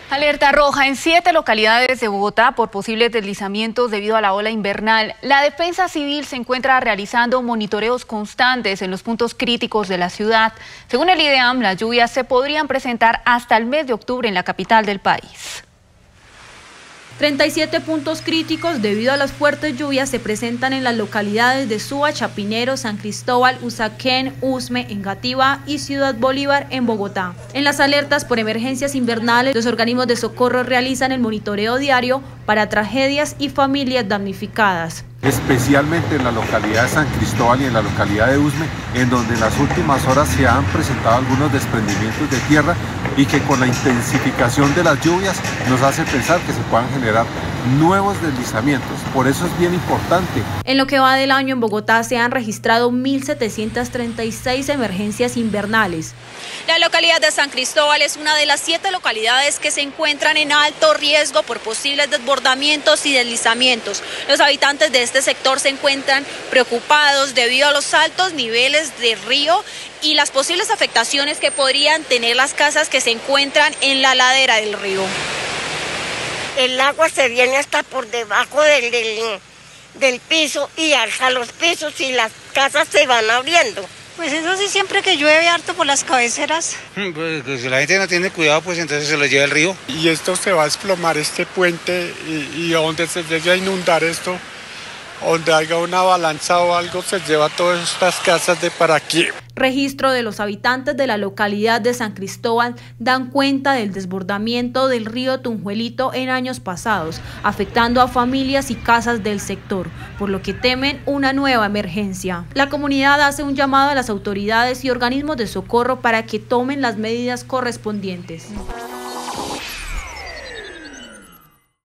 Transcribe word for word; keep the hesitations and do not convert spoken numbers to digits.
Alerta roja en siete localidades de Bogotá por posibles deslizamientos debido a la ola invernal. La Defensa Civil se encuentra realizando monitoreos constantes en los puntos críticos de la ciudad. Según el IDEAM, las lluvias se podrían presentar hasta el mes de octubre en la capital del país. treinta y siete puntos críticos debido a las fuertes lluvias se presentan en las localidades de Suba, Chapinero, San Cristóbal, Usaquén, Usme, Engativá y Ciudad Bolívar en Bogotá. En las alertas por emergencias invernales, los organismos de socorro realizan el monitoreo diario para tragedias y familias damnificadas. Especialmente en la localidad de San Cristóbal y en la localidad de Usme, en donde en las últimas horas se han presentado algunos desprendimientos de tierra y que con la intensificación de las lluvias nos hace pensar que se puedan generar nuevos deslizamientos. Por eso es bien importante. En lo que va del año en Bogotá se han registrado mil setecientas treinta y seis emergencias invernales. La localidad de San Cristóbal es una de las siete localidades que se encuentran en alto riesgo por posibles desbordamientos y deslizamientos. Los habitantes de este sector se encuentran preocupados debido a los altos niveles del río y las posibles afectaciones que podrían tener las casas que se encuentran en la ladera del río. El agua se viene hasta por debajo del, del, del piso y alza los pisos y las casas se van abriendo. Pues eso sí, siempre que llueve harto por las cabeceras. Pues, pues si la gente no tiene cuidado, pues entonces se lo lleva el río. Y esto se va a desplomar, este puente, y, y donde se llegue a inundar esto, donde haya una balanza o algo, se lleva todas estas casas de para aquí. Registro de los habitantes de la localidad de San Cristóbal dan cuenta del desbordamiento del río Tunjuelito en años pasados, afectando a familias y casas del sector, por lo que temen una nueva emergencia. La comunidad hace un llamado a las autoridades y organismos de socorro para que tomen las medidas correspondientes.